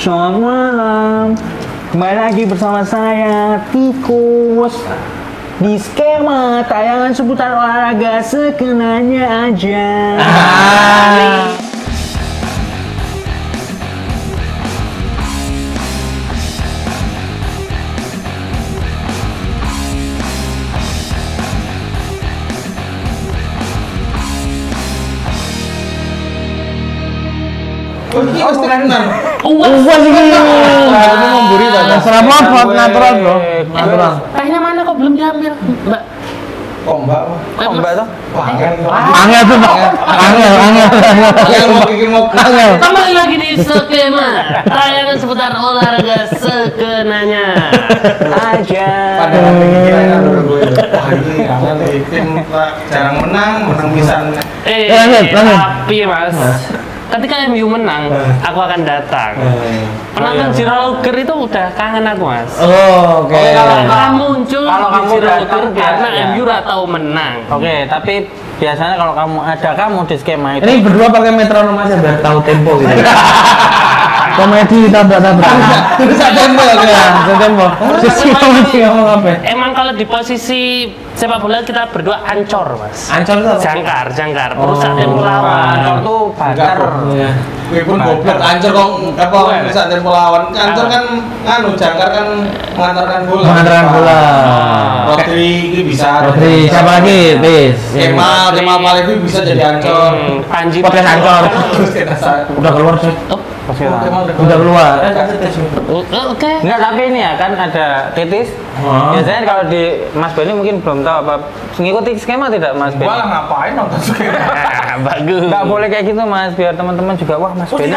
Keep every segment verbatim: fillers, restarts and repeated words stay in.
Selamat malam. Kembali lagi bersama saya Tikus di skema tayangan seputar olahraga sekenanya aja. Ah. Oh, tenan. Uwas iki. Aku memburi banget. Serama buat natural, Bro. Natural. Tehnya mana kok belum diambil, Mbak? Kok Mbak? Eh, Mbak tuh? Pangan. Angel tuh, Pak. Angel, angel. Yang mau bikin mau Angel. Kembali lagi di skema tayangan seputar olahraga sekenanya aja. Padahal pikiran gue. Wah, ini angel nih. Tim jarang menang, menang pisan. Eh, Lanjut, lanjut. tapi Mas, ketika M U menang, aku akan datang. Penonton iya. Jirauger itu udah kangen aku, Mas. Oh, oke. Kalau kamu muncul Kalau di kamu Jirauger datang, karena ya. M U ora tahu menang. Oke, tapi biasanya kalau kamu ada kamu di skema itu. Ini berdua pakai metronom aja biar tahu tempo gitu. Komedi tabrak-tabrak. Terus ada tempo ya. Ada tempo. Sisi komedi ngomong apa? Emang kalau di posisi sepak bola kita berdua ancor, Mas. Ancol itu apa? Jangkar, jangkar, merusak tempo Ancor lawan. tuh bakar. Iya. Gue pun goblok ancur kok apa bisa tempo lawan. Ancur kan anu jangkar kan mengantarkan bola. Mengantarkan bola. Rodri itu bisa. Rodri, siapa lagi? Bis. Kemal, Kemal Palevi bisa jadi ancor. Hmm, Panji Podcast ancor. Terus kita sa- Udah keluar sih. Oh, Kemal Udah keluar. oh, oke. Enggak, tapi ini ya kan ada titis. Oh. Biasanya kalau di Mas Benny mungkin belum tahu apa mengikuti skema tidak Mas Benny? Gua lah ngapain nonton skema? Ah, bagus. Enggak boleh kayak gitu Mas, biar teman-teman juga wah Mas Benny.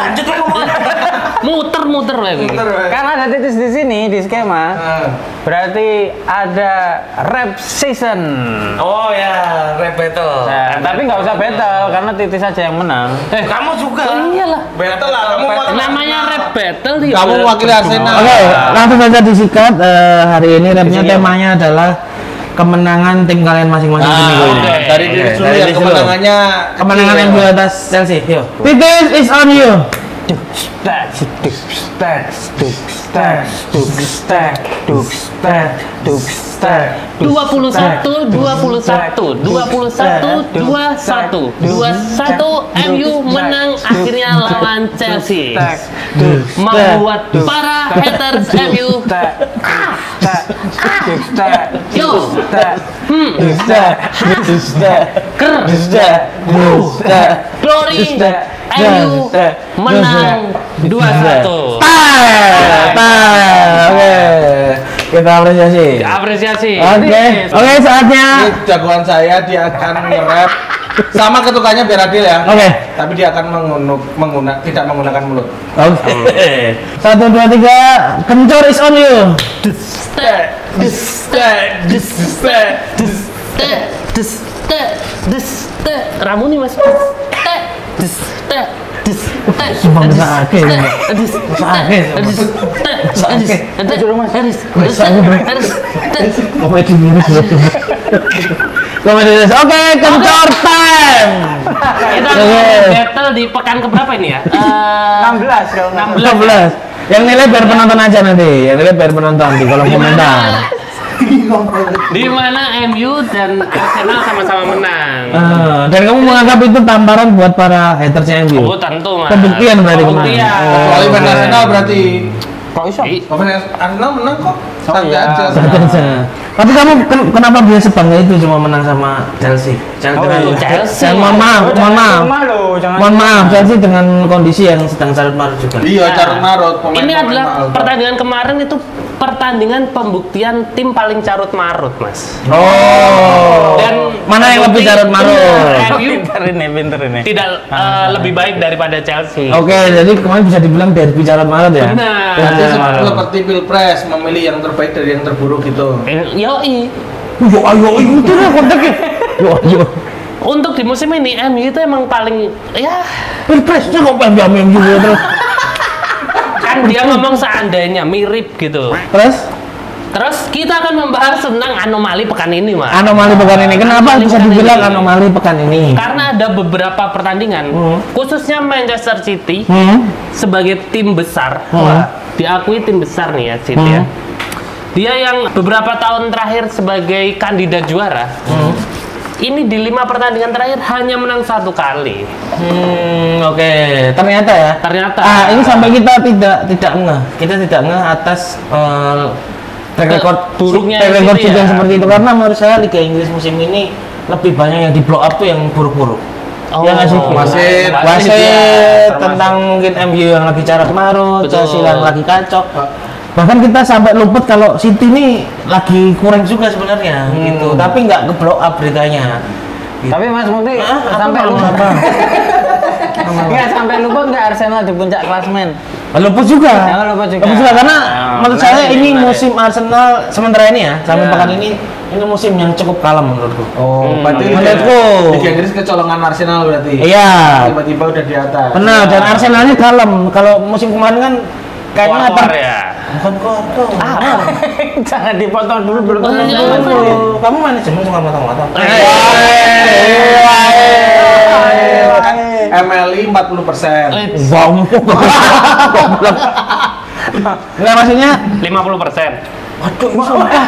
Muter-muter lagi. Muter, weh. Karena ada titis di sini di skema, Nah. berarti ada rep season. Oh ya, rap battle. Nah, tapi nggak usah battle karena titis aja yang menang. Eh, Kamu juga. oh iyalah. Battle lah, kamu wakil- Namanya rap battle dia. Kamu wakili Arsenal. Oke, langsung saja disikat. Eh, hari ini rapnya temanya adalah kemenangan tim kalian masing-masing di minggu ini. oke. Dari diri dulu ya kemenangannya. Kemenangan yang di atas Chelsea. Yuk. Titis is on you. Stack, duk, stack, duk, stack, duk, stack, duk, stack, duk, stack. dua puluh satu, dua puluh satu, dua puluh satu, dua puluh satu, dua puluh satu, M U menang akhirnya lawan Chelsea. Membuat para haters M U yo hmm ker glory M U menang dua satu. Tah, tah, oke. Kita apresiasi. Apresiasi. Oke, oke saatnya. Ini jagoan saya, dia akan nge-rap sama ketukannya biar adil ya. Oke. Tapi dia akan mengunuk, mengguna, tidak menggunakan mulut. Oke. Satu dua tiga, kencur is on you. Stek, des, stek, des, stek, des, stek, des, stek, des, stek. Ramuni Mas. Stek, des, stek, des, stek. Sumpah sakit, Stek, Mbak. des, Sakit. stek, des, stek, Sakit. des, stek. Haris, Mbak, sakit, Bro. Haris, stek. Komedi minus berarti. Komedi minus. Oke, kencur time. Kita Oke. battle di pekan keberapa ini ya? Eh, enam belas kalau enam enam belas. Yang nilai biar penonton aja nanti. Yang nilai biar penonton di kolom komentar. di mana M U dan Arsenal sama-sama menang. Ah, dan kamu menganggap itu tamparan buat para hatersnya M U. Oh tentu Mas. Pembuktian berarti Pembuktian. kemarin. Kecuali Oh. main Arsenal berarti. Kok iso? I- Main Arsenal menang kok. Santai iya. aja. Santai aja. Tapi kamu ken- kenapa bisa sebangga itu cuma menang sama Chelsea? Chelsea Oh, dengan Chelsea. Dan mohon maaf, mohon maaf. Malu, jangan. Mohon maaf, Chelsea dengan kondisi yang sedang carut marut juga. Iya, carut marut. Ini adalah pertandingan kemarin itu pertandingan pembuktian tim paling carut marut, Mas. Oh. Dan mana yang lebih carut marut? M U Pinter ini, pinter ini. tidak eh, lebih baik daripada Chelsea. Oke, jadi kemarin bisa dibilang derby carut marut ya. Benar. Nanti Carut marut. seperti pilpres memilih yang terbaik dari yang terburuk gitu. Eh, Yoi. Yo ayo itu lah kontaknya. Yo ayo. Untuk di musim ini M U itu emang paling ya Pilpresnya kok pengen M U terus. kan dia ngomong seandainya mirip gitu. Terus Terus kita akan membahas tentang anomali pekan ini, Mas. Anomali pekan ini. Kenapa Anomali bisa pekan dibilang ini. anomali pekan ini? Karena ada beberapa pertandingan, Hmm. khususnya Manchester City Hmm. sebagai tim besar, Hmm. wah, diakui tim besar nih ya City Hmm. ya. Dia yang beberapa tahun terakhir sebagai kandidat juara, Hmm. ini di lima pertandingan terakhir hanya menang satu kali. Hmm, oke. Ternyata ya. Ternyata. Ah, ini sampai kita tidak tidak ngeh. Kita tidak ngeh atas eh, track record buruknya track record City City yang ya. seperti itu, karena menurut saya Liga Inggris musim ini lebih banyak yang di blow up tuh yang buruk-buruk. Oh, Ya nggak sih? wasit. wasit Termasuk. tentang mungkin M U yang lagi carut marut, Betul. Chelsea yang lagi kacau. Bahkan kita sampai luput kalau City ini lagi kurang juga sebenarnya Hmm. gitu, tapi nggak ke blow up beritanya. Gitu. Tapi Mas Mukti Ah, apa sampai mau lupa. apa? Nggak sampai lupa nggak Arsenal di puncak klasemen. Luput juga. Ya, luput juga. Luput juga karena Ah, menurut menarik saya ini, ini menarik. musim Arsenal sementara ini ya, sampai Ya. pekan ini ini musim yang cukup kalem menurutku. Oh, Hmm. berarti Menurutku. Liga Inggris kecolongan Arsenal berarti. Iya. Tiba-tiba udah di atas. Benar, dan Arsenalnya kalem. Kalau musim kemarin kan kayaknya Keluar ter- ya. bukan kotor. Ah, jangan dipotong dulu belum Oh, potong iya, dulu. iya. Kamu manajemen suka motong-motong. M L I empat puluh persen. Bom. Goblok. Enggak, maksudnya lima puluh persen. waduh ini sumpah.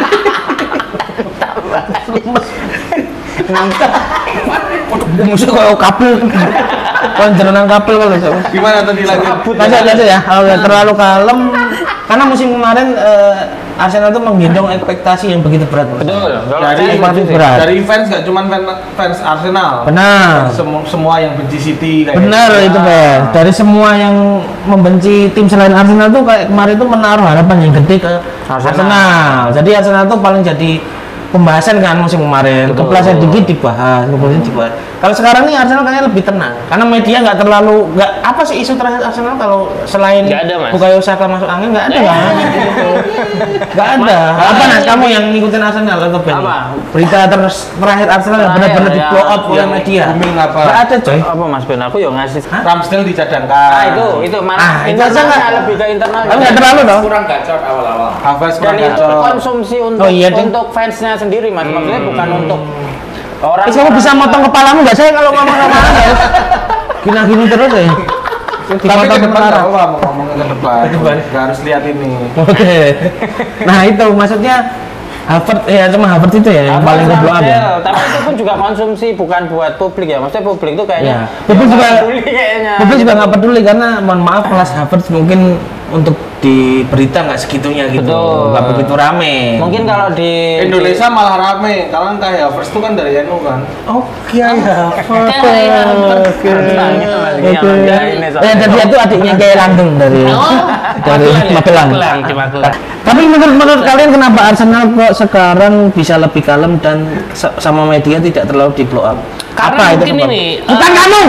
Musuh kalau kabel. Kalau jeronan kabel kalau Gimana tadi lagi? lanjut lanjut ya. Kalau udah terlalu kalem, karena musim kemarin eh, Arsenal tuh menggendong ekspektasi yang begitu berat. menurut Betul. saya. Kalau Dari saya Ekspektasi setuju sih. berat. dari fans nggak cuma fans, fans Arsenal. Benar. Semua semua yang benci City kayak Benar gitu. itu, Ben. Dari semua yang membenci tim selain Arsenal tuh kayak kemarin tuh menaruh harapan yang gede ke Arsenal. Arsenal. Jadi Arsenal tuh paling jadi pembahasan kan musim kemarin. Betul. Kepleset dikit dibahas, kepleset dibahas. Kalau sekarang nih Arsenal kayaknya lebih tenang. Karena media nggak terlalu nggak apa sih isu terakhir Arsenal kalau selain Nggak ada, Mas. Bukayo Saka masuk angin nggak ada Eh. kan? Nggak ada. Mas, Apa Nas Mas, kamu lebih- yang ngikutin Arsenal atau Ben? Apa? Berita terus terakhir Arsenal yang Terakhir, benar-benar di ya. blow up oleh Yang media. booming apa? Nggak ada coy. Apa Mas Ben? Aku yang ngasih. Ramsdale dicadangkan. Ah itu itu mana? Ah, itu aja internalnya nggak- lebih ke internal. Tapi nggak terlalu dong. kurang gacor awal-awal. Havertz Dan kurang itu gacor. konsumsi untuk Oh, iya, Ding. untuk fansnya sendiri Mas. Maksudnya bukan untuk orang. Eh, kamu bisa motong kepalamu nggak? Saya kalau ngomong-ngomong ya gini-gini terus ya. Tapi ke depan nggak marah. apa mau ngomongin ke depan. Ke depan. Nggak harus lihat ini. Oke. Nah itu maksudnya Havertz ya, cuma Havertz itu ya yang paling ke blow up ya. Tapi itu pun juga konsumsi bukan buat publik ya. Maksudnya publik itu kayaknya. Ya. Publik ya, juga nggak peduli kayaknya. Publik juga Gitu. nggak peduli karena mohon maaf kelas Havertz mungkin untuk di berita nggak segitunya gitu, Betul. nggak begitu rame. Mungkin kalau di Indonesia malah rame. Kalau kayak Havertz itu kan dari N U kan. Oke ya. Kayak Havertz. Oke. Oke. Ini Ya, dan dia itu adiknya kayak Langgeng dari Oh, dari Magelang ya? Magelang. Magelang, di Magelang. Tapi menurut menurut kalian kenapa Arsenal kok sekarang bisa lebih kalem dan sa- sama media tidak terlalu di blow up? Karena mungkin sebab- ini, Bukan eh, kamu.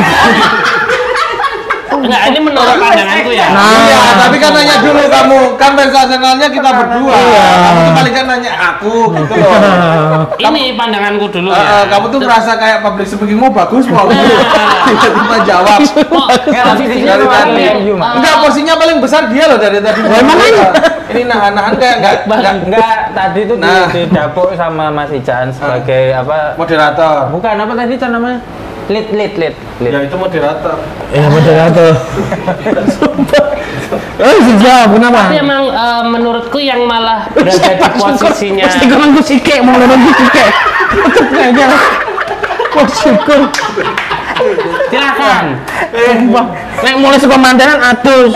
Enggak, ini menurut pandanganku ya. Nah. Iya, tapi kan nanya dulu kamu. Kan fans Arsenalnya kita berdua. Iya. Kamu tuh paling kan nanya aku gitu loh. Ini pandanganku dulu Eh, ya. eh, kamu tuh merasa kayak public speaking mau bagus mau tiba-tiba jawab. Oh, Nggak, tapi Dari dia tadi. paling M U, Mas. Enggak, posisinya paling besar dia loh dari tadi. Ini nahan-nahan kayak enggak enggak Enggak, tadi itu di, Nah. didapuk sama Mas Ican sebagai apa? moderator. Bukan apa tadi Ican namanya? Lead, lead, lead, lead. Ya itu moderator. Ya moderator. Oh, jawab kenapa? Tapi emang eh, menurutku yang malah berada di posisinya Pasti kurang gue sikek, mau nurun gue sikek. Kayaknya. Kok syukur. silakan. Sumpah. Nek mulai suka mantenan atus.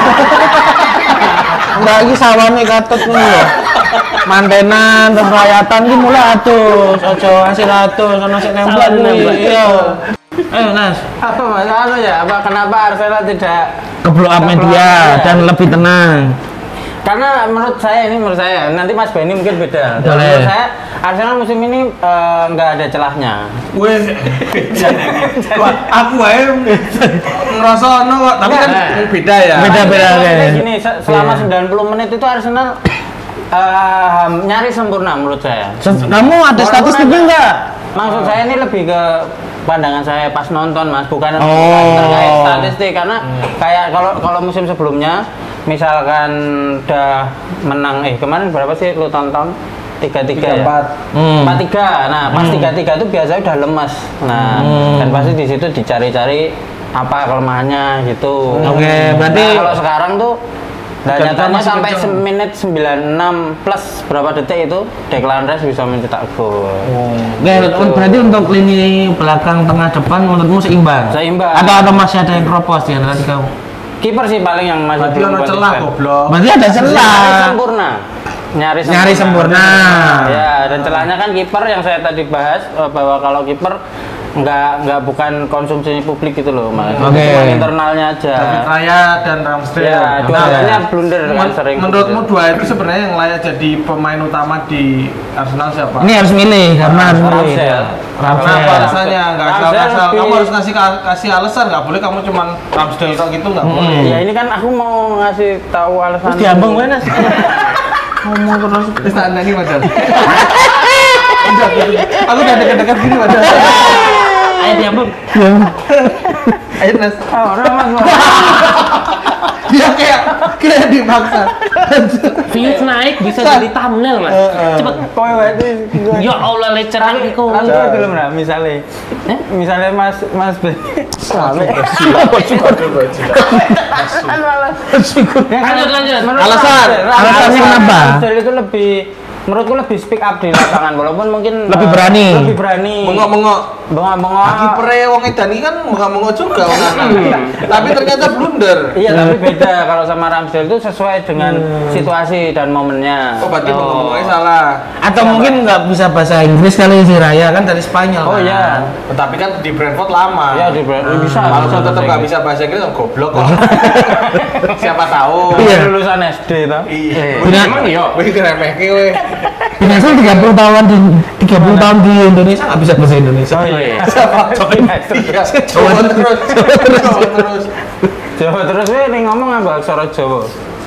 Enggak lagi sawane katut ngono lho. Mantenan terus rayatan ki mulai atus. Ojo hasil atus ono sing nembak Salah kuwi. nembak. Iya. Ayo Nas, Apa masalah ya? Apa kenapa Arsenal tidak? ke blow up media dan lebih tenang. Karena menurut saya ini menurut saya nanti Mas Benny mungkin beda. Dan Boleh. menurut saya Arsenal musim ini eh, nggak ada celahnya. Wes. Wah, aku wae ngerasa ono kok, tapi kan Enggak. beda ya. Beda-beda, Maksudnya oke. gini, se- selama Iya. sembilan puluh menit itu Arsenal eh, ham- nyari sempurna menurut saya. Kamu ada statistiknya enggak? Maksud saya ini lebih ke pandangan saya pas nonton Mas, bukan Oh. bukan terkait statistik karena kayak kalau kalau musim sebelumnya misalkan udah menang eh kemarin berapa sih lu tonton? tiga tiga ya? Hmm. empat tiga. Nah, pas tiga tiga itu biasanya udah lemes. Nah, Hmm. dan pasti di situ dicari-cari apa kelemahannya gitu. Oke, okay, berarti nah, kalau sekarang tuh nah, Kencang nyatanya masih sampai kencang. menit sembilan puluh enam plus berapa detik itu Declan Rice bisa mencetak gol. Oke, berarti untuk lini belakang tengah depan menurutmu seimbang? Seimbang. Atau ada masih ada yang keropos di antara kamu? Kiper sih paling yang masih Berarti belum ono celah konsisten. goblok. Berarti ada Nyari celah. sempurna. Nyari sempurna. Nyari sempurna. Ya, dan celahnya kan kiper yang saya tadi bahas eh, bahwa kalau kiper nggak nggak bukan konsumsi publik gitu loh, Mas. Oke. Cuma internalnya aja. David Raya dan Ramsdale. Ya, Nah, dua-duanya blunder kan Men- sering. menurutmu dua itu sebenarnya yang layak jadi pemain utama di Arsenal siapa? Ini harus milih karena harus milih. Ramsdale. Kenapa Ramsdale. alasannya? Nggak asal Ramsdale asal. lebih- Kamu harus ngasih kasih alasan. Nggak boleh kamu cuman Ramsdale kok gitu nggak boleh. Ya ini kan aku mau ngasih tahu alasan. Terus diambang gue nas. Ngomong terus. Terus tanda nih padahal. Udah, gitu. Aku udah dekat-dekat gini padahal. Ayo diambung. Ayo Nas. Oh, udah, Mas. Mas. Dia kayak kayak dipaksa. Views naik bisa jadi thumbnail, Mas. Cepet. Kowe wae iki. Ya Allah leceren iku. Langsung belum lah misalnya. Eh, misalnya Mas Mas B. Lanjut, lanjut. Alasan. Alasannya kenapa? Ramsdale itu lebih menurutku lebih speak up di lapangan walaupun mungkin Lebih eh, berani. lebih berani Bengok-bengok. bengok-bengok Aki pre wong edan iki kan bengok-bengok juga wong lanang. Tapi ternyata blunder. iya tapi beda kalau sama Ramsdale itu sesuai dengan situasi dan momennya. Oh, berarti bengok-bengoknya salah. Atau mungkin nggak bisa bahasa Inggris kali si Raya kan dari Spanyol. Oh kan? iya. Tapi kan di Brentford lama. Iya di Brand bisa. Kalau bisa tetap bahasa nggak Inggris. bisa bahasa Inggris, oh, goblok kok. Siapa tahu. Iya. Lulusan S D toh. Iya. Benar. Emang iya. Wih ngeremehke weh. Biasanya tiga puluh tahun di tiga puluh tahun di Indonesia nggak bisa bahasa Indonesia. Oh iya. Siapa? Iya. Coba terus. Coba terus. Jawa terus weh ning ngomong apa aksara Jawa.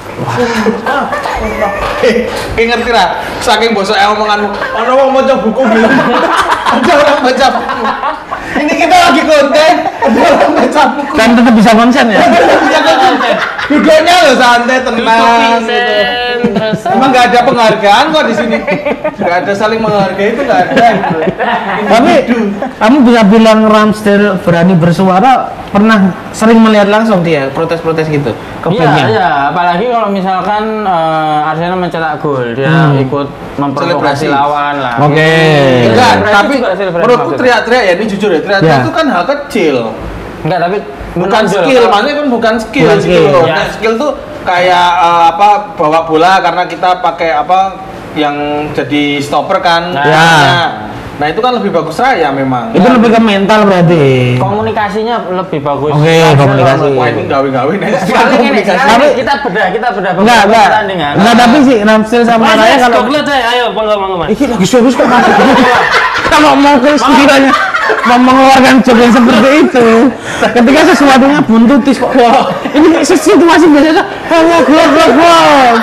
Eh, ngerti lah. Saking bosok omonganmu. Ono wong maca buku gitu. Ada orang baca buku. Ini kita lagi konten. Ada orang baca buku. Dan tetap bisa konsen ya. Bisa konten. Duduknya loh santai tenang. Vincent, terus Emang nggak ada penghargaan kok di sini. Nggak ada saling menghargai itu nggak ada gitu. Tapi kamu bisa bilang Ramsdale berani bersuara, pernah sering melihat langsung dia protes-protes gitu ke Iya, timnya. iya, apalagi kalau misalkan eh, Arsenal mencetak gol, dia Hmm. ikut memprovokasi Selebrasi. lawan lah. Oke. Enggak, Selebrasi tapi juga selebrasi menurutku maksudnya. teriak-teriak ya ini jujur ya teriak-teriak Ya. itu kan hal kecil. Enggak, tapi Bukan menonjol. skill, maksudnya kan bukan skill Bukan gitu skill, loh. ya. Nah, skill tuh kayak eh, apa bawa bola karena kita pakai apa yang jadi stopper kan. Nah. Ya. Nah, nah itu kan lebih bagus Raya memang. Itu lebih ke mental berarti. Komunikasinya lebih bagus. Oke, Arsenal komunikasi. kalau- Wah ini gawe-gawe nih. Paling ini, sekarang Tapi- kita bedah, kita bedah Enggak, beberapa enggak. pertandingan. Enggak, tapi sih Ramsdale sama Mas, Raya Mas, kalau Google aja, ayo, monggo, monggo, Mas. Iki lagi serius kok Mas. Kalau mau ke sekiranya mau mengeluarkan job yang seperti itu, ketika sesuatunya buntutis kok. Ini situasi biasanya hanya gol gol gol.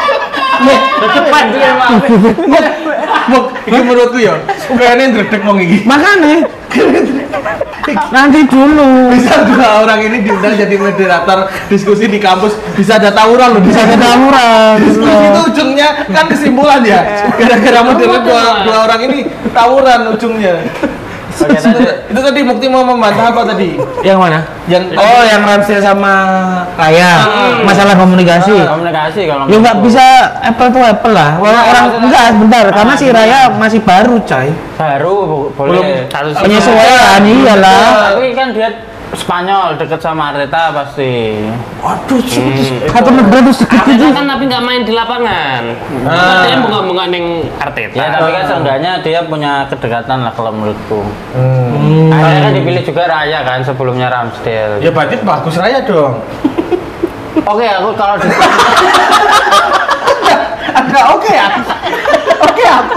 Cepat dia, Mas. Mok, ini menurutku ya, kayaknya ndredeg wong iki. Makanya nanti dulu Bisa dua orang ini diundang jadi moderator diskusi di kampus, bisa ada tawuran loh, bisa bisa ada tawuran. diskusi itu ujungnya kan kesimpulan ya. Gara-gara moderator dua, dua orang ini tawuran ujungnya. Oke, tadi Itu tadi Mukti mau membantah apa tadi? Yang mana? Yang Oh, yang Ramsdale sama Raya. Masalah komunikasi. komunikasi kalau Ya nggak menurutku. bisa apple to apple lah. Orang, orang enggak bentar karena si Raya masih baru, coy. baru bo- boleh. Harus Penyesuaian iyalah. Tapi kan dia Spanyol deket sama Arteta pasti. Waduh, satu negara tuh sedikit Arteta tuh. kan tapi nggak main di lapangan. Ah. Dia bunga-bunga neng Arteta. Ya tapi kan seenggaknya dia punya kedekatan lah kalau menurutku. Hmm. Akhirnya kan dipilih juga Raya kan sebelumnya Ramsdale. Ya berarti bagus Raya dong. Oke aku kalau di Agak oke ya. Oke aku.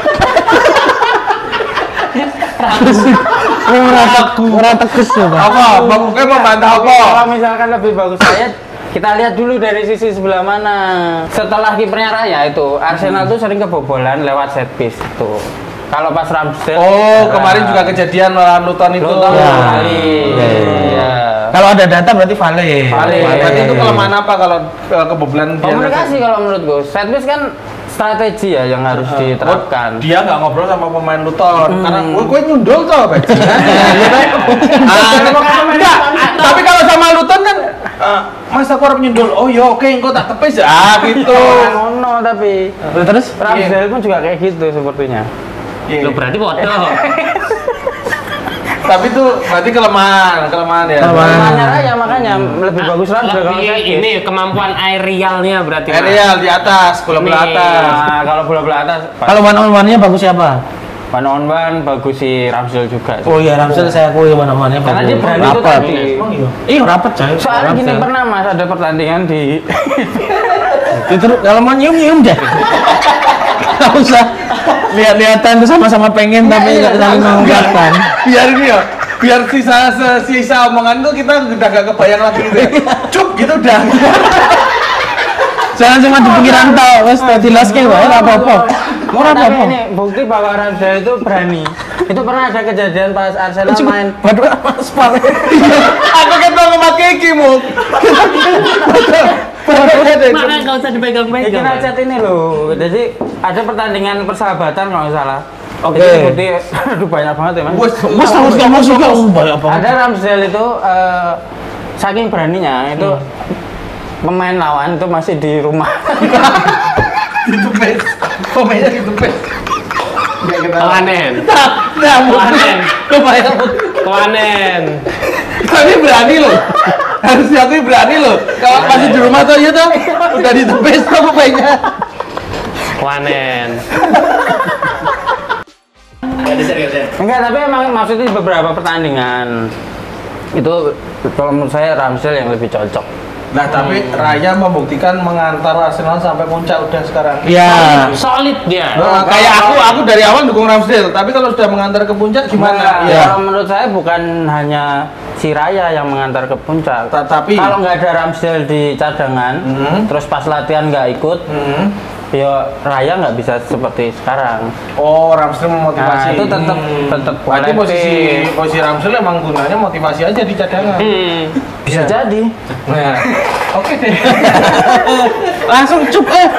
Merata merata kes ya, Pak. Apa? Bang Mukti membantah Oke, apa? kalau misalkan lebih bagus Raya, kita lihat dulu dari sisi sebelah mana. Setelah kipernya Raya itu, Arsenal tuh sering kebobolan lewat set piece itu. Kalau pas Ramsdale, Oh, ya, kemarin juga kejadian melawan Luton itu. Luton Ya. kali. Ya. Ya. Kalau ada data berarti valid. Valid. Berarti itu kelemahan apa kalau uh, kebobolan dia? Komunikasi kalau menurutku. Set piece kan strategi ya yang harus Uh, diterapkan. oh, dia nggak ngobrol sama pemain Luton Hmm. karena gue gue nyundul tuh bajingan. Ah, enggak. Tapi kalau sama Luton kan uh, Mas aku harus nyundul. Oh ya oke engkau tak tepis ya. Ah gitu. Ngono tapi Terus Ramsdale pun juga kayak gitu sepertinya. Iya. Lo berarti bodoh. Tapi itu berarti kelemahan, kelemahan ya. Kelemahan. Kelemahannya Raya makanya lebih bagus Ramsdale kalau Lebih set piece. ini kemampuan aerialnya berarti. Mas. Aerial di atas, bola-bola Nih. atas. Nah, kalau bola-bola atas kalau one on one-nya bagus siapa? one on one bagus si Ramsdale juga. Oh iya, Ramsdale saya akui one on one-nya Karena bagus. dia berani itu Rapat. tadi. Emang iya. Iya, rapat coy. Soalnya gini Ramsdale. pernah Mas ada pertandingan di Itu kalau mau nyium-nyium deh. Nggak usah lihat-lihatan tuh sama-sama pengen tapi nggak saling mengungkapkan. Biar ini ya, biar sisa sisa omongan tuh kita udah gak kebayang lagi gitu. ya. Cup gitu udah. Jangan cuma di pikiran tau, wes tau jelas kayak wae ora apa-apa. Ora Tapi apa-apa. ini bukti bahwa Ramsdale itu berani. Itu pernah ada kejadian pas Arsenal main. Waduh, aspal. Aku ketemu sama Kiki mu. Makanya nggak usah Iki dipegang-pegang. Racet ini loh. Jadi ada pertandingan persahabatan kalau nggak salah. Oke. Itu bukti aduh banyak banget ya Mas. Wes, Mas harus kamu juga oh, banyak banget. Ada Ramsdale itu eh, saking beraninya itu pemain lawan itu masih di rumah. ditepes. Pemainnya ditepes. Enggak kenal. Kewanen. Nah, Kewanen. kebayang. Kewanen. Tapi berani loh. Harus diakui berani loh. Kalau masih di rumah tuh ya tuh udah ditepes tuh pemainnya. Kewanen. Enggak, tapi emang maksudnya di beberapa pertandingan itu kalau menurut saya Ramsdale yang lebih cocok. Nah, tapi Raya membuktikan mengantar Arsenal sampai puncak udah sekarang. Iya. Solid dia. Nah, kayak aku, aku dari awal dukung Ramsdale, tapi kalau sudah mengantar ke puncak gimana? Enggak, Ya. kalau menurut saya bukan hanya si Raya yang mengantar ke puncak. Ta- tapi- kalau nggak ada Ramsdale di cadangan, Hmm. terus pas latihan nggak ikut, Hmm. ya Raya nggak bisa seperti sekarang. Oh, Ramsdale memotivasi. Nah, itu tetap Hmm. tetap Berarti kolektif. posisi posisi Ramsdale emang gunanya motivasi aja di cadangan. Hmm. bisa jadi. Nah, oke deh. Langsung cup eh.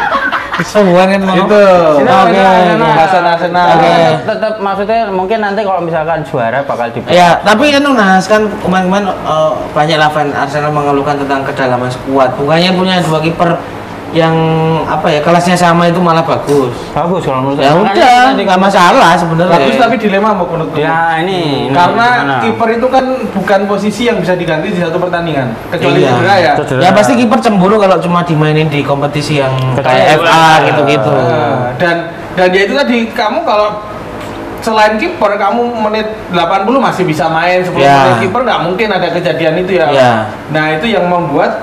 Semua kan mau. Itu. Itu Oke, Arsenal. pembahasan Arsenal. Tapi Oke. tetap, tetap maksudnya mungkin nanti kalau misalkan juara bakal di. Ya, tapi kan Nas kan kemarin-kemarin eh, banyak lah fan Arsenal mengeluhkan tentang kedalaman skuad. Bukannya punya dua kiper yang apa ya kelasnya sama itu malah bagus. Bagus kalau menurut Ya saya. udah, Makanya nggak masalah sebenarnya. Bagus tapi dilema mau menurutku. Ya ini. ini Karena gimana? kiper itu kan bukan posisi yang bisa diganti di satu pertandingan, kecuali Iya. cedera ya. Cedera. Ya pasti kiper cemburu kalau cuma dimainin di kompetisi yang kayak F A gitu-gitu. Nah, dan dan ya itu tadi kamu kalau selain kiper kamu menit delapan puluh masih bisa main, sepuluh Ya. menit kiper nggak mungkin ada kejadian itu ya. Ya. Nah, itu yang membuat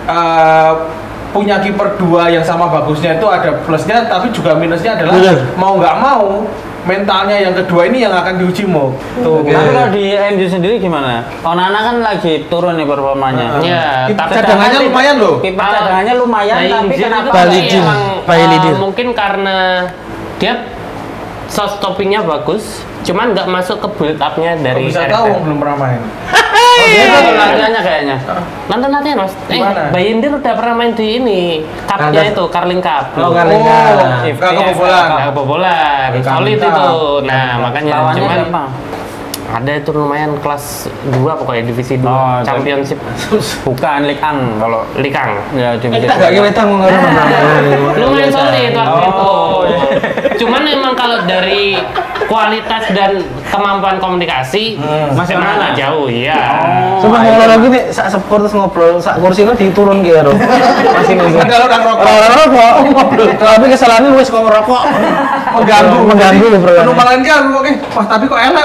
uh, punya kiper dua yang sama bagusnya itu ada plusnya tapi juga minusnya adalah Bener. mau nggak mau mentalnya yang kedua ini yang akan diuji mau. Tuh. Tapi kalau di M U sendiri gimana? Onana kan lagi turun nih performanya. Ya, Kiper tapi cadangannya Cadangan- lumayan loh. Kiper cadangannya lumayan, Nah, tapi Inzil kenapa itu Balidin. emang, Balidin. uh, mungkin karena dia shot stoppingnya bagus, cuman nggak masuk ke build up-nya Kok dari bisa R F tahu M. belum pernah main. Oh, dia tuh latihannya kayaknya. Nonton latihan mas, eh Gimana? Bayindir udah pernah main di ini Cup-nya Kandas. itu, Carling Cup. Oh, Carling Cup. Oh, If nggak T F L, kebobolan. nggak kebobolan, Carling solid Cup. itu. Nah makanya Lawannya cuman siapa? ada itu lumayan kelas dua pokoknya divisi Oh, dua jadi- championship Bukan Lik Ang kalau Likang. ya di Eh, kita gak kira kita mau ngarep Lumayan solid waktu Oh, itu. iya. Cuman memang kalau dari kualitas dan kemampuan komunikasi Masih mana mana? jauh ya. Coba ngobrol lagi nih, sak sepur terus ngobrol, sak kursi itu diturun gitu. Masih nunggu. Ada orang rokok. Orang rokok ngobrol. Tapi kesalahannya lu wis kok ngerokok. Mengganggu, mengganggu bro. Penumpang lain kan oke. Wah, tapi kok enak.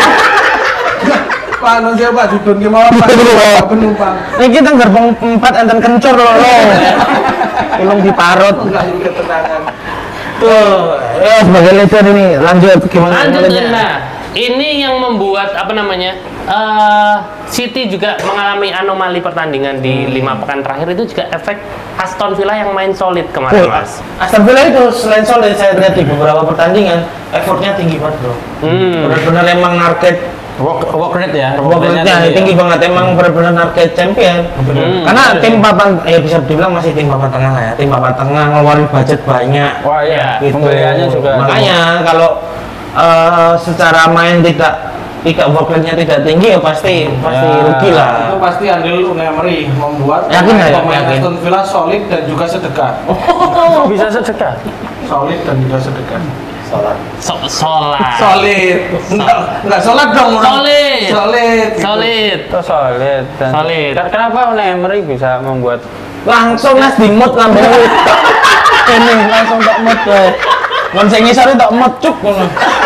Pak, non siapa dudun ki mau Pak penumpang. Ini kita gerbong empat enten kencur loh. Belum diparut. Enggak ketenangan. Tuh, ya sebagai legend ini lanjut gimana? Lanjut modelnya? nah, ini yang membuat apa namanya? eh, City juga mengalami anomali pertandingan di lima pekan terakhir itu juga efek Aston Villa yang main solid kemarin Oh, mas. Aston Villa itu selain solid saya lihat di beberapa pertandingan effortnya tinggi banget bro. Hmm. Benar-benar emang target Work, work rate ya. Work rate-nya tinggi banget, emang benar-benar target champion. Hmm, Karena betul. tim papan, ya bisa dibilang masih tim papan tengah lah ya. Tim papan tengah ngeluarin budget banyak. Wah iya, Gitu. pembeliannya juga. Makanya kalau uh, secara main tidak tidak work rate-nya tidak tinggi ya pasti pasti Ya. rugi lah. Itu pasti andil Unai Emery membuat Yakin nggak ya? pemain Yakin. Aston Villa solid dan juga sedekah. bisa sedekah. Solid dan juga sedekah. So, sholat. Solid. Enggak enggak sholat dong. orang. Solid. Solid. gitu. Solid. Itu solid. Dan Solid. Ken- Kenapa Unai Emery bisa membuat Langsung nas di mood lambe. Ini langsung tak mood kowe. Mun sing ngisor tak mood cuk ngono.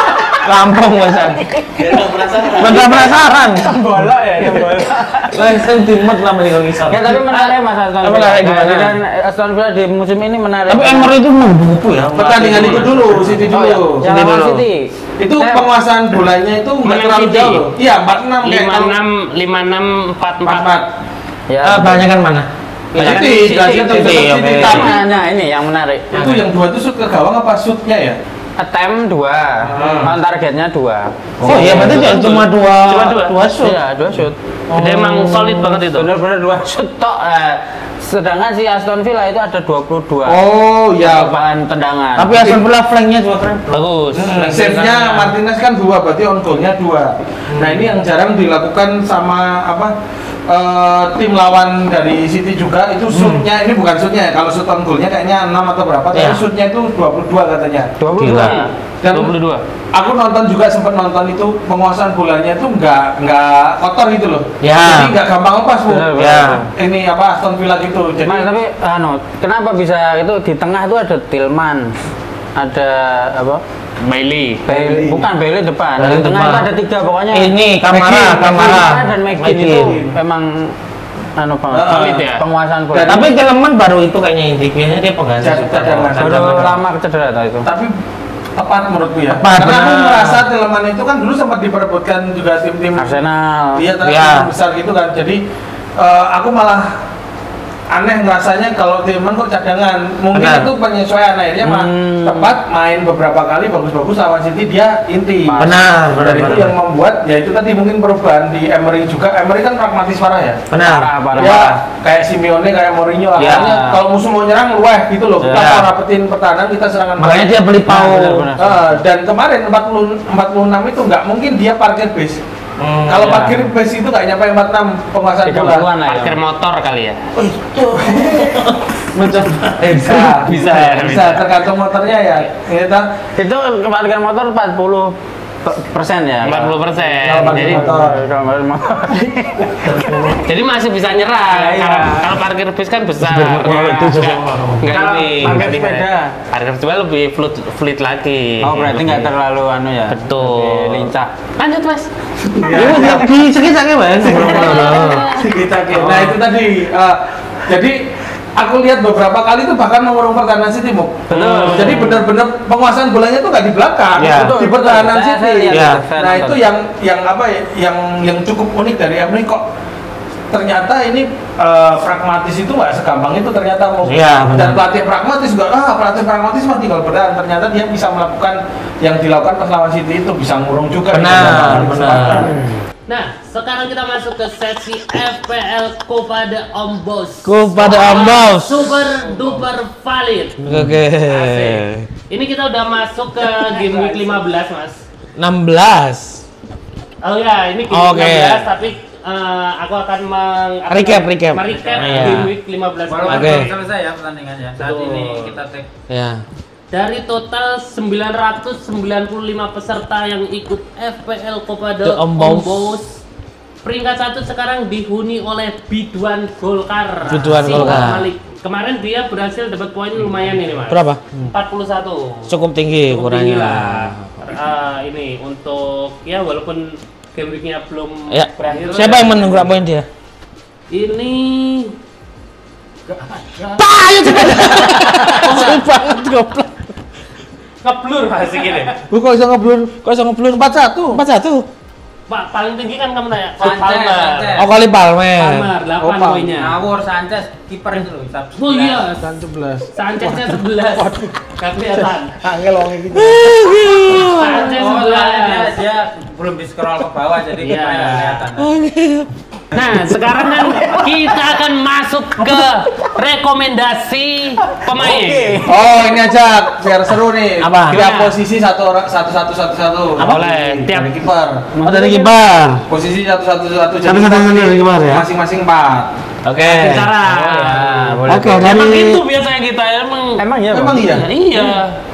Lampung wesan. Biar nggak penasaran. Bener penasaran. bola ya? bola. Langsung di mood lambe kok ngisor. Ya tapi menarik Mas Aston Tapi Villa. menarik gimana? Nah, Dan Aston Villa di musim ini menarik. Tapi Emery itu membuku ya. Pertandingan itu dulu, City Oh, ya. dulu. Yang City lawan dulu. City. Itu Saya- penguasaan bolanya itu nggak Menang terlalu City. jauh loh. Iya, empat enam kayak lima enam lima enam empat empat empat. empat. Ya. Eh, banyak kan mana? Banyak kan City, City, jadi City, tetap City, City. oke. Tapi Nah, nah, ini yang menarik. itu yang dua itu shoot ke gawang apa shootnya ya? Attempt dua, Hmm. on targetnya dua. Oh iya berarti betul, cuma betul. dua Cuma dua. dua shoot. Iya, dua shoot. Jadi emang solid banget itu. Benar-benar dua shoot tok. Eh, sedangkan si Aston Villa itu ada dua puluh dua. Oh ya, bahan tendangan. Tapi Aston Villa flanknya juga keren. Bagus. Hmm, save-nya Martinez kan dua, berarti on goal-nya dua. Nah ini yang jarang dilakukan sama apa eh, tim lawan dari City juga itu shootnya ini bukan shootnya ya. Kalau shoot on goal-nya kayaknya enam atau berapa, tapi Iya. shootnya itu dua puluh dua katanya. dua puluh dua. Gila. Dan dua puluh dua. aku nonton juga sempat nonton itu penguasaan bolanya itu nggak nggak kotor gitu loh. Ya. Jadi nggak gampang lepas bu. Benar, benar. Ya. Ini apa Aston Villa gitu. Jadi Mas, tapi anu, kenapa bisa itu di tengah itu ada Tillman, ada apa? Bailey. Bailey, bukan Bailey depan. Bailey Di tengah depan. itu ada tiga pokoknya. Ini Kamara, McGinn, Kamara. dan McGinn McGinn. itu memang anu banget. Ah, solid ya. Penguasaan bola. Dan- Tapi Tielemans baru itu kayaknya intinya dia pengganti. Cad- cadangan. baru lama cedera tau itu. tapi tepat menurutku ya. Tepat, Karena aku benar. merasa Tielemans itu kan dulu sempat diperebutkan juga tim-tim Arsenal. Iya, tapi Ya. tim besar gitu kan. Jadi eh, aku malah aneh ngerasanya kalau Tielemans kok cadangan. Mungkin Benar. itu penyesuaian akhirnya mah Hmm. tepat main beberapa kali bagus-bagus lawan City dia inti. Benar, benar, Dan itu benar. yang membuat ya itu tadi mungkin perubahan di Emery juga. Emery kan pragmatis parah ya. Benar. Parah, parah. Ya, kayak Simeone, kayak Mourinho, Ya. akhirnya kalau musuh mau nyerang luweh gitu loh. Kita Ya. mau rapetin pertahanan, kita serangan. Makanya dia beli Nah, Pau. benar, benar. Eh, dan kemarin empat puluh, empat puluh enam itu nggak mungkin dia parkir base. Hmm, Kalau ya. parkir base itu nggak nyampe empat puluh enam penguasaan tiga bola. puluhan lah ya. Parkir motor kali ya. Eh, bisa, Bisa, ya, bisa, bisa. tergantung motornya ya. Gitu. Itu parkir motor empat puluh persen ya. empat puluh persen. Kalau parkir Jadi motor. Kalau parkir motor. jadi masih bisa nyerang. Iya. Kalau kalau parkir bis kan besar. Itu Enggak juga. enggak Kalau ini. parkir enggak ini. sepeda. Parkir sepeda lebih fluid fluid lagi. Oh berarti nggak terlalu anu ya. Betul. Lebih lincah. Lanjut Mas. Ini dia di sekitarnya bang. Kita kira. Nah itu tadi. eh, jadi aku lihat beberapa kali itu bahkan mengurung pertahanan City, Muk. Betul. Jadi benar-benar penguasaan bolanya itu nggak di belakang, Ya. di pertahanan Betul. Saya- City. saya lihat Ya. itu, saya Nah nonton. itu yang yang apa ya, yang yang cukup unik dari Emery kok ternyata ini eh, pragmatis itu nggak segampang itu ternyata mau. Iya, benar. Dan pelatih pragmatis juga ah pelatih pragmatis mah tinggal bertahan. Ternyata dia bisa melakukan yang dilakukan pas lawan City itu bisa ngurung juga. di Benar, beberapa kali benar. kesempatan. Nah, sekarang kita masuk ke sesi F P L Copa de Ombos. Copa de Ombos. Super duper valid. Oke. Asik. Ini kita udah masuk ke game week lima belas, Mas. enam belas. Oh ya, ini game Oke. week lima belas tapi eh, aku akan meng apa Recap, namanya? recap. Merecap Iya. game week lima belas. Walaupun Oke. belum selesai ya pertandingannya. Saat Betul. ini kita take. Ya. Dari total sembilan ratus sembilan puluh lima peserta yang ikut F P L Copa de The Ombos. Ombos, peringkat satu sekarang dihuni oleh Biduan Golkar. Biduan Si Golkar. Malik. Kemarin dia berhasil dapat poin lumayan ini, Mas. Berapa? empat puluh satu. Cukup tinggi Cukup tinggi kurangnya. lah. Eh, ini untuk ya walaupun game week-nya belum Ya. berakhir. Siapa yang menunggu poin dia? Ini Sumpah banget goblok. ngeblur Mas gini. Lu kok bisa ngeblur? Kok bisa ngeblur empat satu. empat satu? Pak paling tinggi kan kamu tanya. Sanchez, Palmer. Sanchez. Oh kali Palmer. Palmer delapan Oh, Palmer. poinnya. Ngawur Sanchez kiper itu loh. Sabtu. Oh iya, sebelas. Sancheznya sebelas. Gak kelihatan. Angel wong iki. Sanchez Oh, sebelas. dia, dia belum di scroll ke bawah jadi Iya. kita nggak kelihatan. Nah, sekarang kan kita akan masuk ke rekomendasi pemain. Oh, ini aja biar seru nih. Apa? Tiap Gimana? posisi satu orang satu satu satu satu. Boleh, tiap- Dari kiper. Oh, dari kiper. Posisi satu satu satu. Jadi Satu-satu kita dari kiper ya? Masing-masing empat. Oke. Cara. Oh, ya, boleh. Oke, Emang dari itu biasanya kita emang. Emang iya, Emang Bang? iya. Iya.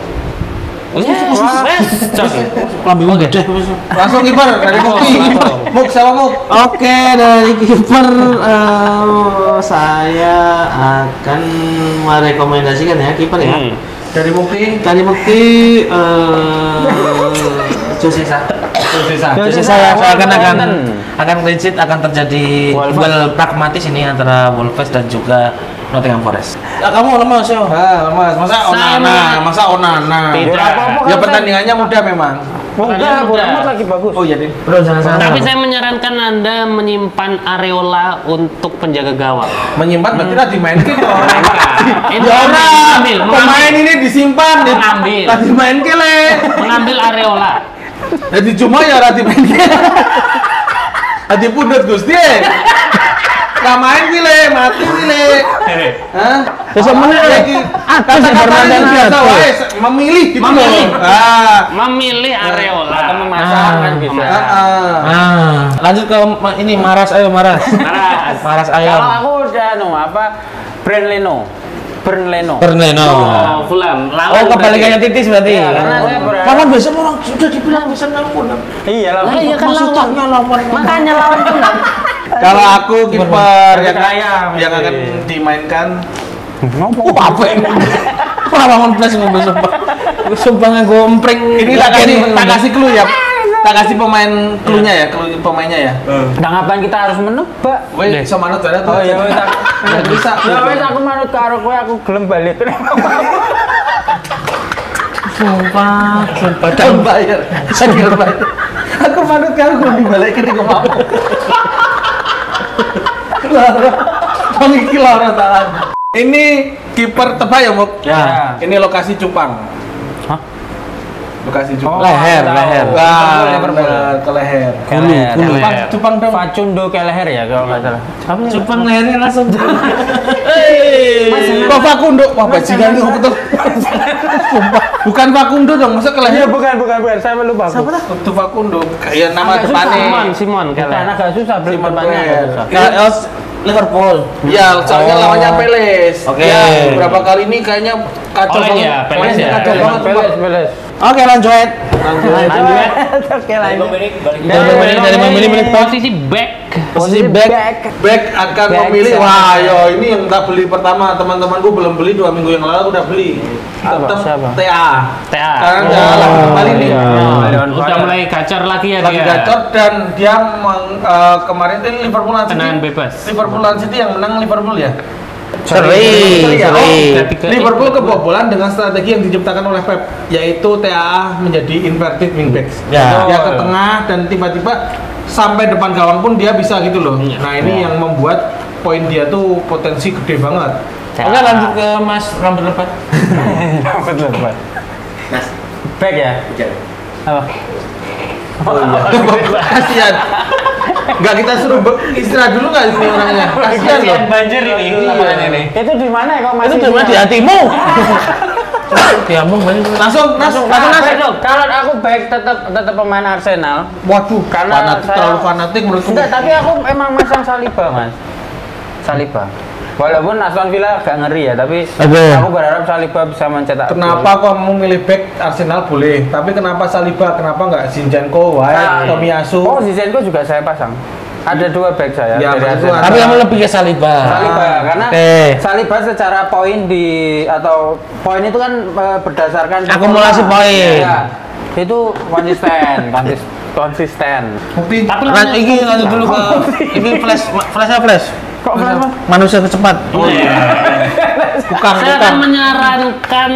Wes, cok. Lambimu gede. Langsung kiper dari Mukti. Langsung. Muk sama Muk. Oke, dari kiper eh, saya akan merekomendasikan ya kiper ya. Hmm. Dari Mukti. Tadi bukti eh Jose Sa. Sisa. Jose saya saya akan akan Wolverhampton. akan clean sheet, akan terjadi Wolves. duel pragmatis ini antara Wolves dan juga Nottingham Forest. Ah, kamu lemah sih. Ah, Mas, masa Sama. Onana, masa Onana. Tidak. Ya pertandingannya mudah memang. Enggak, Bournemouth lagi bagus. Oh iya, Din. Bro, jangan salah. Tapi saya menyarankan Anda menyimpan Areola untuk penjaga gawang. Menyimpan berarti lah dimainkan dong. Itu Ya orang, mengambil, pemain ini disimpan, di- Mengambil. lah dimain ke le. mengambil Areola. Jadi cuma ya ora dimain ke. Adi pundut Gusti. Lah main ki le, mati ki le. Hah? Besok menang le. Lagi Atas kata-kata Superman ini dan biasa Gato. wae, memilih gitu Memilih. loh. Ah. Memilih Areola. Atau memasang Ah. kan bisa. Ah, ah. Ah, lanjut ke ma- ini Maras, ayo Maras. Maras. Maras Kalau ayam. aku udah no apa Brand Leno. Brand Leno. Berneno. Oh, Fulham. Oh, kebalikannya titis berarti. Iya, karena saya berharap- Karena biasa orang sudah dibilang bisa ngampun. Iya lah. Lah iya kan lawan. lawan. Makanya lawan Fulham. Kalau aku kiper yang Ayam. yang akan dimainkan Oh, apa ini? Pengalaman plus ngomong sumpah. Sumpah ngompreng. ini tak kasih tak kasih clue ya. Tak kasih pemain clue-nya ya, clue pemainnya ya. Nah, ngapain kita harus menebak? Woi, iso manut ada tuh. Oh iya, wes aku. Nggak bisa. Ya wes aku manut karo kowe aku gelem balik. Sumpah, sumpah. Jangan bayar. Jangan bayar. Aku manut karo belum dibalikin di mau. Lara. Bang iki lara tangan. Ini kiper tebak ya, Muk? Ya. Ini lokasi Cupang. Hah? Lokasi Cupang. Leher, tahu. leher. Wah, Liverpool. bener, ke leher. Kulu, kulu. Cupang, Cupang dong. Facundo Kelleher ya kalau nggak salah. Cupang lehernya langsung. Kok Fakundo? Wah, bajingan lu betul. Sumpah. Bukan Fakundo dong, masa ke leher? Iya, bukan, bukan, bukan. Saya lupa. Siapa dah? Itu Fakundo. Ya nama Agak Simon, depannya. Simon Karena Keller. agak susah beli Simon depannya. agak Keller. susah. Ya, Liverpool. Ya, soalnya Oh. lawannya Peles. Oke. Ya, beberapa kali ini kayaknya kacau Oleh banget. ya, Peles Oleh ya. kacau banget. Peles, Peles. Oke, lanjut. Lanjut. Oke, lanjut. Dari memilih dari memilih menit Posisi back. posisi back. Back akan Back memilih. siapa? Wah, yo ini yang tak beli pertama. Teman-temanku belum beli dua minggu yang lalu udah beli. Tetap Siapa? T A. T A. Sekarang Oh, jalan lagi kembali nih. iya. Oh, udah mulai gacor lagi ya Lagi dia. gacor dan dia meng- eh, kemarin itu Liverpool City. Tendangan bebas. Liverpool City yang menang Liverpool ya. Seri, ya? seri. Oh, Liverpool kebobolan dengan strategi yang diciptakan oleh Pep, yaitu T A A menjadi inverted wingbacks. Ya. Dia ke tengah dan tiba-tiba sampai depan gawang pun dia bisa gitu loh. Iya. Nah ini yang membuat poin dia tuh potensi gede banget. Oke, lanjut ke Mas rambut lebat. Dapat lebat. Back ya? Apa? Oh iya. Kasihan. Enggak kita suruh be- istirahat dulu nggak ini orangnya? Kasihan loh. banjir ini. Iya. lapangan ini. Itu di mana ya kok masih? Itu cuma di hatimu. Diambung banyak. Langsung, langsung, Nah, langsung, back, langsung. kalau aku back tetap tetap pemain Arsenal. Waduh, Karena fanatik saya- terlalu fanatik menurutku. Enggak, tapi aku emang masang Saliba, Mas. Saliba. Walaupun Aston Villa agak ngeri ya, tapi Aduh. aku berharap Saliba bisa mencetak. Kenapa kamu milih back Arsenal boleh, tapi kenapa Saliba? Kenapa nggak Zinchenko, White, Nah, Tomiyasu? Oh, Zinchenko juga saya pasang. Ada dua back saya Ya, dari maksud Arsenal. gua Tapi kamu lebih ke Saliba. Saliba Ah, karena oke. Saliba secara poin di atau poin itu kan eh, berdasarkan Akumulasi performa. poin. Ya, itu konsisten, konsis, konsisten. Bukti. Tapi Lanjut ini lanjut dulu ke ini flash flashnya flash. Kok flash, Mas? Manusia kecepat. Oh iya. Bukan, Saya bukan. akan menyarankan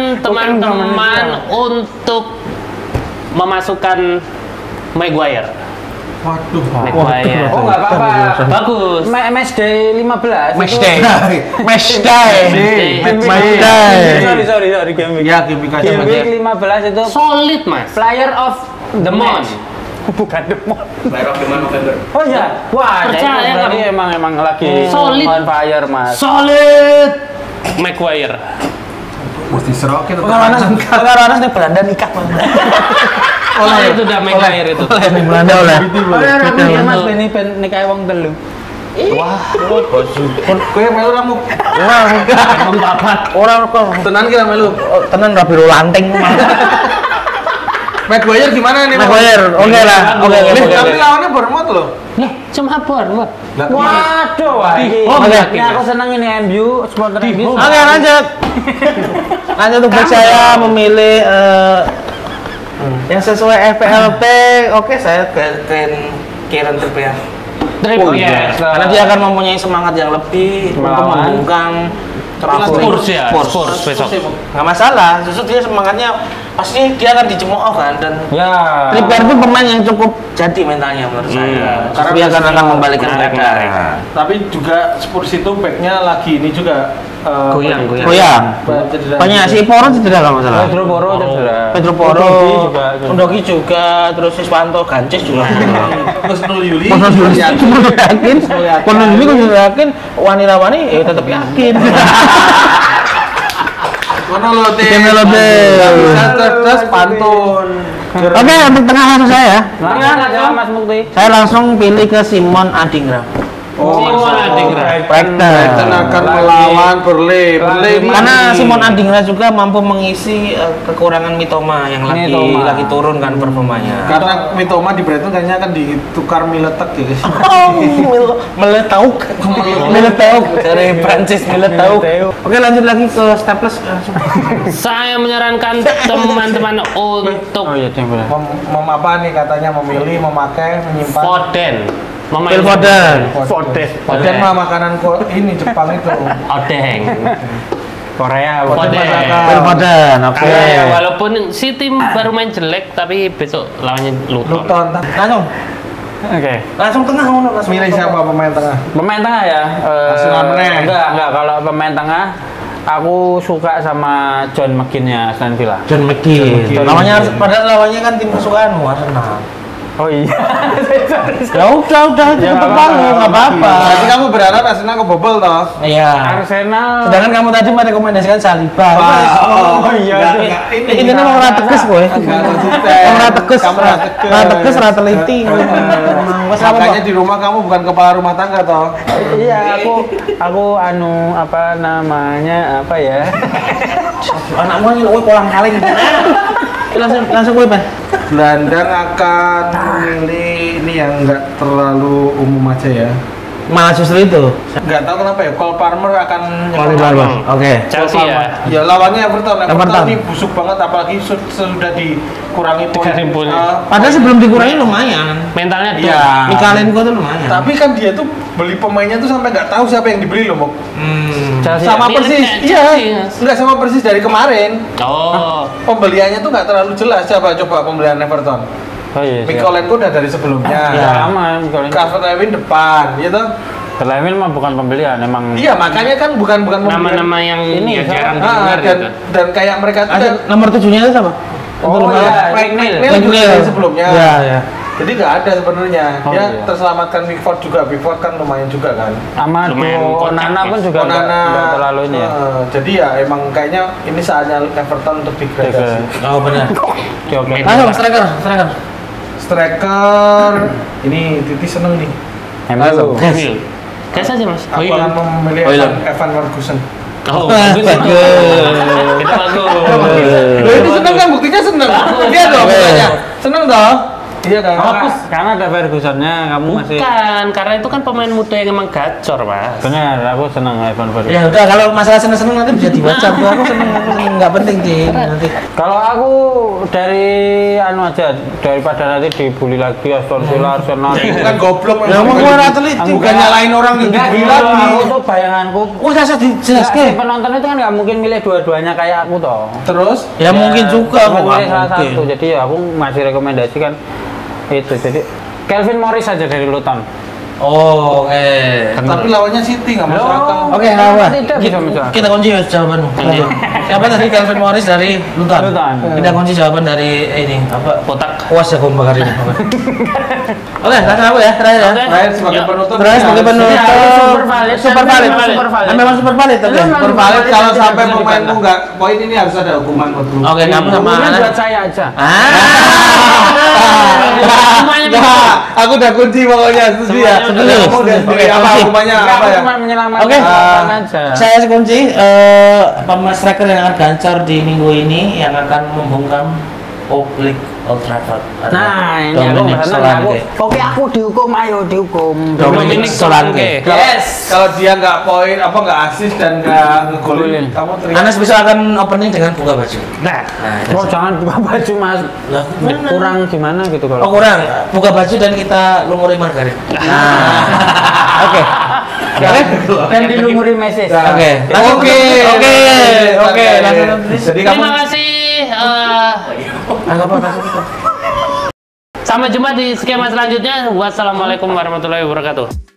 teman-teman untuk memasukkan Maguire. Waduh. Maguire. Oh nggak apa-apa. Bagus. Ma- Match day lima belas. Match itu- day. Match day. Game Match week- day. Sorry sorry sorry game week. Ya, game week aja, Game Mas, week ya. lima belas itu Solid mas. player of The month. Bukan the month. Player of the month November. Oh iya. Wah, ya Percaya itu berarti kamu. emang emang lagi Solid. on fire mas. Solid. Maguire. Mesti serokin atau Orang-orang orang-orang di Belanda nikah. Oh itu udah Maguire itu. Oleh di Belanda oleh. Oleh ramu ya mas, ini ben nikahe wong telu. Wah, Kowe melu ramu. orang orang kok Tenan kira melu. tenan rapi lanting. Maguire gimana nih? Mas? Maguire, oke lah, oke oke. Nih, oke. tapi lawannya Bournemouth loh. Lah cuma Bournemouth. Lah, Waduh, wah. ini- Oh, Oke. Ini aku seneng ini M U, supporter M U. Oke lanjut. Lanjut untuk saya memilih eh, yang sesuai F P L P. Oke, saya ke Ken Kieran Trippier. Trippier. yes. Karena dia akan mempunyai semangat yang lebih untuk Melawan. membungkam Spurs ya. Spurs besok. Nggak masalah, justru dia semangatnya pasti dia akan dicemooh kan dan Ya. Trippier itu pemain yang cukup jadi mentalnya menurut saya. Karena Dia akan akan membalikkan menarik, mereka. menarik. Tapi juga Spurs itu backnya lagi ini juga eh, Goyang, goyang. Goyang. banyak cedera. Banyak si Poro cedera kalau nggak salah. Pedro Porro cedera. Pedro Poro, Udogi juga. Undogi juga, terus Siswanto, Gances juga. Terus Nul Yuli. Kono dulu yakin. cuma yakin, Semua yakin. kono dulu kono yakin, wani-wani eh tetap yakin. Kono lo teh. Kono lo teh. Bisa terus pantun. Oke, untuk tengah langsung saya. Langsung aja Mas Mukti. Saya langsung pilih ke Simon Adingra. Oh, Simon Mas. Adingra. Brighton Brighton. akan melawan Burnley. Burnley ini- Karena Simon Adingra juga mampu mengisi eh, kekurangan Mitoma yang lagi Mitoma. lagi turun kan performanya. Karena Mitoma di Brighton kayaknya akan ditukar Miletek ya guys. Oh, mil- meletauk, meletauk dari Prancis meletauk. Oke, lanjut lagi ke Staples. Saya menyarankan teman-teman untuk Oh iya, Ceng. bener. Mem, mem apa nih katanya memilih, memakai, menyimpan. Foden. Memain- Phil Foden. Foden. Foden mah makanan kok ini Jepang itu. Odeng. Korea. Foden Foden. masakan. Phil Foden, oke. Karena ya walaupun si tim baru main jelek tapi besok lawannya Luton. Luton. Langsung, Oke. langsung tengah ngono, langsung. Milih siapa pemain tengah? Pemain tengah ya? Eh, Arsenal meneh. enggak, enggak. Kalau pemain tengah, aku suka sama John McGinn-nya Aston Villa. John McGinn. McGinn. Lawannya padahal lawannya kan tim kesukaanmu Arsenal. Oh iya. Ya udah udah itu Ya, tetap nggak lalu apa-apa. nggak apa-apa. Berarti kamu berharap Arsenal kebobol toh? Iya. Arsenal. Sedangkan kamu tadi merekomendasikan Saliba. Oh, iya. Enggak, Ini- enggak. Ini ini mau rata tegas boy. Enggak konsisten. Kamu rata tegas, Kamu rata tegas. rata tegas, rata teliti. Emang wes apa Makanya Pak? di rumah kamu bukan kepala rumah tangga toh? Iya, aku aku anu apa namanya apa ya? Anakmu ini loh kolam kaleng. Langsung langsung gue Pan. Gelandang akan memilih ini yang enggak terlalu umum aja ya. Malah justru itu. Enggak tahu kenapa ya, Cole Palmer akan Colin Palmer. Oke. Chelsea ya. Ya lawannya Everton. Everton, Everton. ini busuk banget apalagi su- sudah dikurangi poin. Dikurangi poin. Eh, Padahal sebelum dikurangi lumayan. Mentalnya tuh. Iya. Mikalenko tuh lumayan. Tapi kan dia tuh beli pemainnya tuh sampai nggak tahu siapa yang dibeli loh, Mok. Hmm. Chelsea. Sama Mirip persis. kayak Iya. Chelsea. Enggak sama persis dari kemarin. Oh. Pembeliannya tuh nggak terlalu jelas. Coba coba pembelian Everton. Oh iya. siap. Mikolenko udah dari sebelumnya. Ya, sama kalau Calvert-Lewin depan, gitu. Terlalu mah bukan pembelian, emang. Iya, makanya kan bukan bukan pembelian. Nama-nama yang Ini, ya jarang Ah, didengar dan gitu. dan kayak mereka tuh Ada kan nomor tujuhnya itu siapa? Oh Itu iya, Mike McNeil. McNeil juga McNeil. dari sebelumnya. Iya, iya. Jadi nggak ada sebenarnya. Oh, Dia iya. terselamatkan Pickford juga. Pickford kan lumayan juga kan. Sama Lumayan duo kocak, Onana Mas. pun juga nggak Onana. nggak terlalu ini ya. Eh, jadi ya emang kayaknya ini saatnya Everton untuk degradasi. Oh benar. Oke, oke. Langsung striker, striker. Striker ini Titi seneng nih. M U. Langsung. Emil. Gas aja mas. Aku iya. akan memilih Oh, iya. Evan, Evan Ferguson. Oh, Bagus. bagus. Kita bagus. Loh, itu seneng kan buktinya seneng. Iya dong, Bagus. makanya. Seneng dong. Iya kan? Karena, karena ada Ferguson-nya, kamu masih. Bukan, karena itu kan pemain muda yang emang gacor mas. Benar, aku senang Evan Ferguson. Ya udah kalau masalah seneng-seneng nanti bisa di WhatsApp. Aku seneng, aku seneng nggak penting sih nanti. Kalau aku dari anu aja, daripada nanti dibully lagi Aston Villa, Arsenal. Bukan goblok Ya mau gue teliti. Bukan nyalain orang yang Enggak, dibully gitu. lagi. Aku tuh bayanganku. Oh, saya Enggak, si dijelaskan. penonton itu kan nggak mungkin milih dua-duanya kayak aku toh. Terus Ya mungkin juga cuma kok. milih salah Mungkin. satu. Jadi ya aku ngasih rekomendasi kan itu. Jadi Calvin Morris aja dari Luton. Oh, oke. Tapi lawannya City nggak masuk akal. Oke, apa? Tidak bisa menjawab. Kita kunci jawabanmu. Iya. Siapa tadi Calvin Morris dari Luton? Luton. Kita kunci jawaban dari ini apa? Kotak. Puas ya kamu bakar ini. Oke, langsung aku ya, terakhir ya. Oke. Terakhir sebagai Ya. penutup. Terakhir sebagai harus- penutup. Ini harus super valid. Super valid. Super valid. Ah, memang super valid oke. Lu memang Super valid kalau Tidak sampai bisa pemainmu dibantah. nggak poin ini harus ada hukuman buat lu. Oke, kamu sama Hukuman Anas. buat saya aja. Ah. Semuanya Nggak, aku udah kunci pokoknya setuju ya. Semuanya Kamu udah Oke, sendiri apa kunci. hukumannya Enggak, apa aku ya? cuma menyelamatkan Oke. jawaban Ah. aja. Saya kunci eh pemain striker yang akan gacor di minggu ini yang akan membungkam publik Old Trafford. Nah, ini aku Dominic benar aku. Solanke. Oke, aku dihukum, ayo dihukum. Dominic Solanke. Yes. Kalau dia nggak poin apa nggak assist dan nggak ngegolin, Ngegolin. kamu teriak. Anas bisa akan opening dengan buka baju. Nah, Nah, itu Oh, saja. jangan buka baju, Mas. Lah, gimana? Kurang gimana gitu Oh kalau. kurang, buka baju dan kita lumuri margarin. Nah, oke, oke, Dan dilumuri Messi. Nah, oke, langsung Oke, oke, oke, oke. langsung tulis. Jadi kamu terima kasih. eh, Anggap apa langsung. sampai jumpa di skema selanjutnya. Wassalamualaikum warahmatullahi wabarakatuh.